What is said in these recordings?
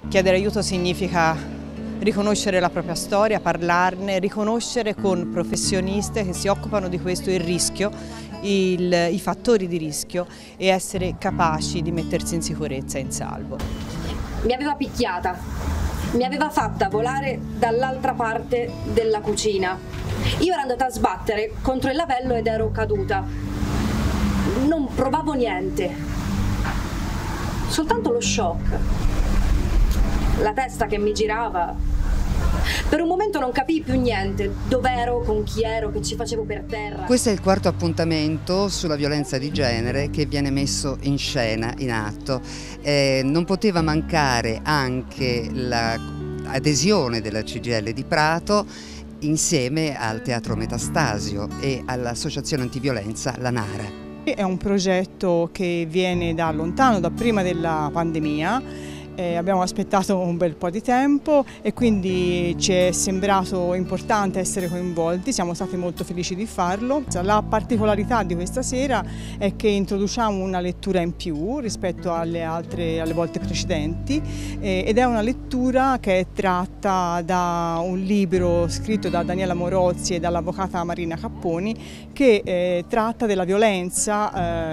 Chiedere aiuto significa riconoscere la propria storia, parlarne, riconoscere con professioniste che si occupano di questo il rischio, i fattori di rischio e essere capaci di mettersi in sicurezza e in salvo. Mi aveva picchiata, mi aveva fatta volare dall'altra parte della cucina. Io ero andata a sbattere contro il lavello ed ero caduta. Non provavo niente, soltanto lo shock. La testa che mi girava. Per un momento non capii più niente, dov'ero, con chi ero, che ci facevo per terra. Questo è il quarto appuntamento sulla violenza di genere che viene messo in scena, in atto. Non poteva mancare anche l'adesione della CGIL di Prato insieme al Teatro Metastasio e all'Associazione Antiviolenza La Nara. È un progetto che viene da lontano, da prima della pandemia. Abbiamo aspettato un bel po' di tempo e quindi ci è sembrato importante essere coinvolti, siamo stati molto felici di farlo. La particolarità di questa sera è che introduciamo una lettura in più rispetto alle volte precedenti ed è una lettura che è tratta da un libro scritto da Daniela Morozzi e dall'avvocata Marina Capponi che tratta della violenza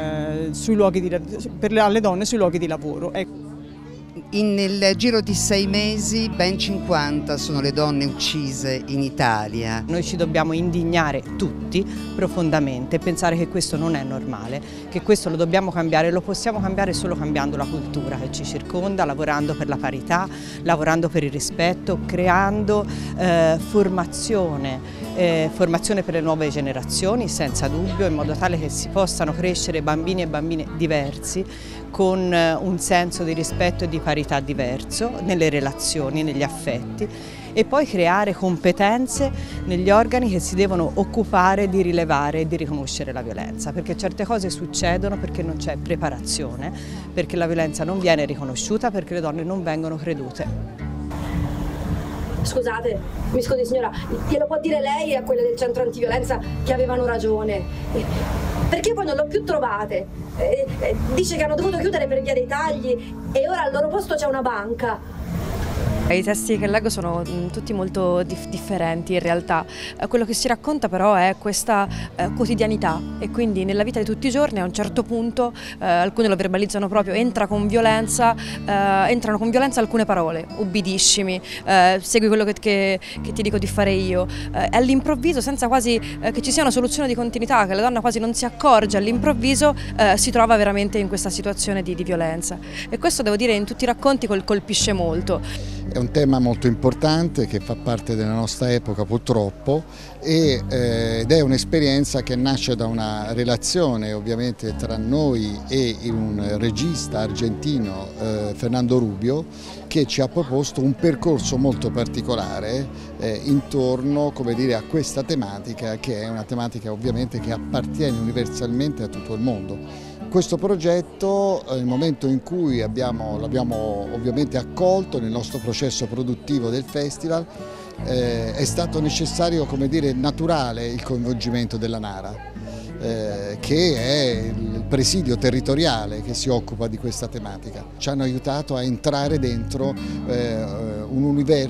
per le donne sui luoghi di lavoro. Nel giro di 6 mesi ben 50 sono le donne uccise in Italia. Noi ci dobbiamo indignare tutti profondamente e pensare che questo non è normale, che questo lo dobbiamo cambiare, lo possiamo cambiare solo cambiando la cultura che ci circonda, lavorando per la parità, lavorando per il rispetto, creando formazione per le nuove generazioni senza dubbio, in modo tale che si possano crescere bambini e bambine diversi con un senso di rispetto e di parità diverso nelle relazioni, negli affetti e poi creare competenze negli organi che si devono occupare di rilevare e di riconoscere la violenza, perché certe cose succedono perché non c'è preparazione, perché la violenza non viene riconosciuta, perché le donne non vengono credute. Scusate, mi scusi signora, glielo può dire lei a quelle del centro antiviolenza che avevano ragione? Perché poi non l'ho più trovate? Dice che hanno dovuto chiudere per via dei tagli e ora al loro posto c'è una banca. I testi che leggo sono tutti molto differenti in realtà, quello che si racconta però è questa quotidianità e quindi nella vita di tutti i giorni a un certo punto, alcuni lo verbalizzano proprio, entrano con violenza alcune parole, ubbidiscimi, segui quello che ti dico di fare io, all'improvviso senza quasi che ci sia una soluzione di continuità, che la donna quasi non si accorge, all'improvviso si trova veramente in questa situazione di violenza e questo devo dire in tutti i racconti colpisce molto. È un tema molto importante che fa parte della nostra epoca purtroppo ed è un'esperienza che nasce da una relazione ovviamente tra noi e un regista argentino, Fernando Rubio, che ci ha proposto un percorso molto particolare intorno, come dire, a questa tematica che è una tematica ovviamente che appartiene universalmente a tutto il mondo. Questo progetto, nel momento in cui l'abbiamo ovviamente accolto nel nostro processo produttivo del festival, è stato necessario, come dire, naturale il coinvolgimento della Nara, che è il presidio territoriale che si occupa di questa tematica. Ci hanno aiutato a entrare dentro un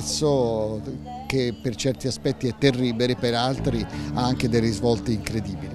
universo che per certi aspetti è terribile, per altri ha anche dei risvolti incredibili.